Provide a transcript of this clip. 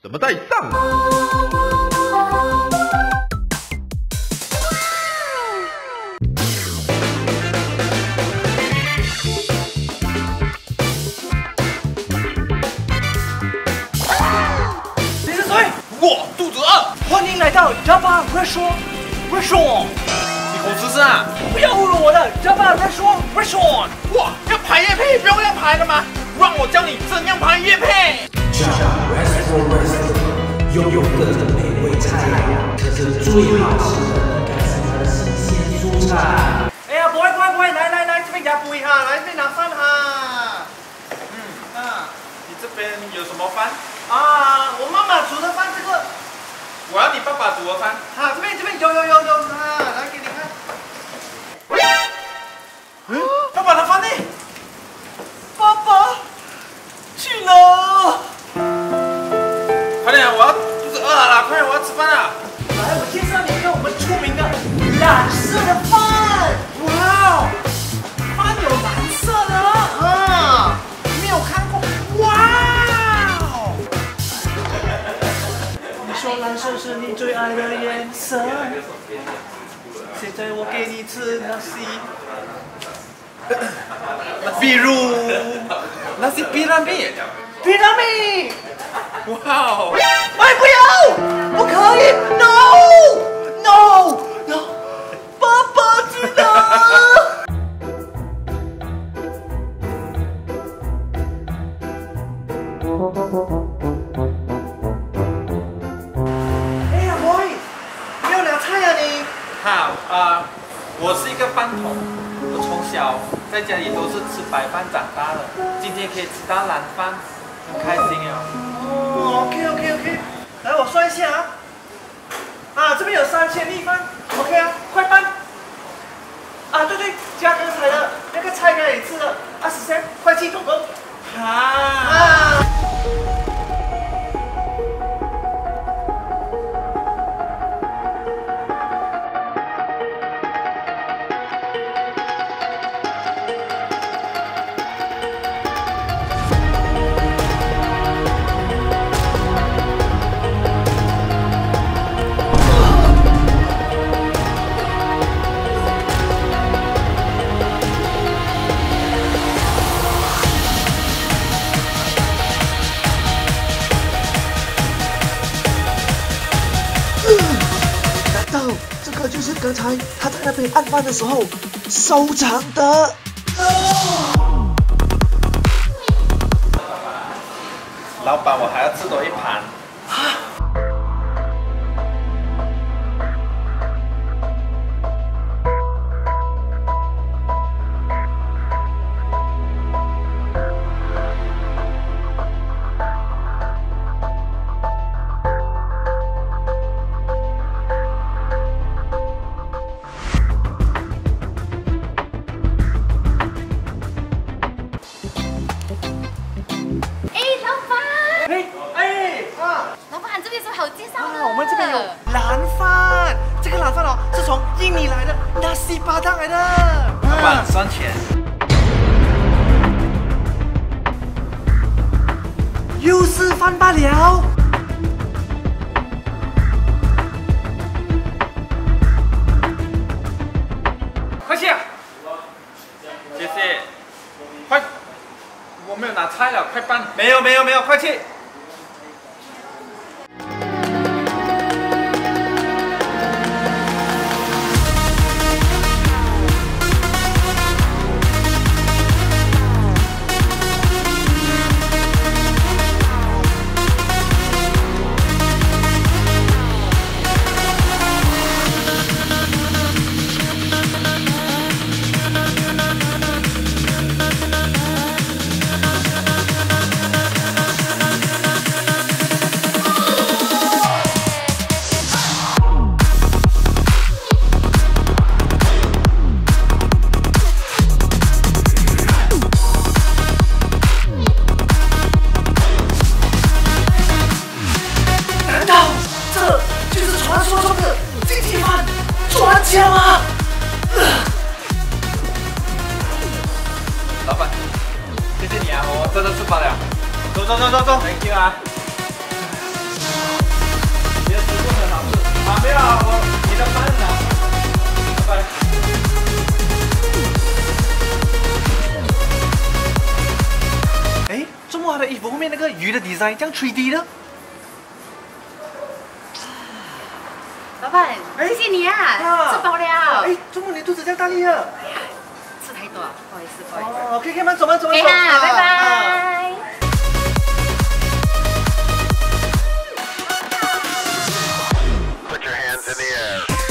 怎么带上啊？ 你是谁？ 我肚子饿。 欢迎来到 Java Restaurant。 你口吃是啊？ 不要侮辱我的 Java Restaurant。 哇，要排夜配不用要排了吗？让我教你怎样排夜配。 Java Restaurant 拥有各种美味菜肴，可是最好吃的应该是它的新鲜蔬菜。 哎呀，不会，来，这边夹不会哈，来这边拿饭哈。 你这边有什么饭？ 啊，我妈妈煮的饭这个。 我要你爸爸煮的饭。 这边有啊，来给你看。爸爸的饭呢？爸爸去了。 快点，我要肚子饿了，快点，我要吃饭了。 来，我介绍你一个我们出名的蓝色的饭。哇，饭有蓝色的啊，没有看过。哇哦！你说蓝色是你最爱的颜色，现在我给你吃那西。比如那是比拉米。 比拉米。 哇哦！ 哎，不要，不可以 ，no，爸爸知道。哎呀，boy，没有拿菜呀你？ 好我是一个饭桶，我从小在家里都是吃白饭长大的，今天可以吃到蓝饭，很开心哦。 哦 ，OK， 来我算一下这边有3000粒饭 ，OK 啊，快搬。对，加刚才的那个菜刚才你吃了20cent，快去总共。 这个就是刚才他在那边按饭的时候收藏的。 老板，我还要吃多一盘。 老板，这边有什么好介绍的？ 我们这边有蓝饭，这个蓝饭是从印尼来的，nasi padang来的。 老板，算钱。 又是饭罢了。 快去啊！谢谢。快，我没有拿菜了，快搬。 没有，快去。 老板，谢谢你啊，我真的吃饱了。走，Thank you 啊。 的衣服后面那个鱼的 design 这样 3D 的。 老板，谢谢你啊，吃饱了。 哎，怎么你肚子这样大力啊？ 哎呀，吃太多，不好意思，不好意思。 哦，可以慢走慢走。 可以哈，拜拜。 Put your hands in the air.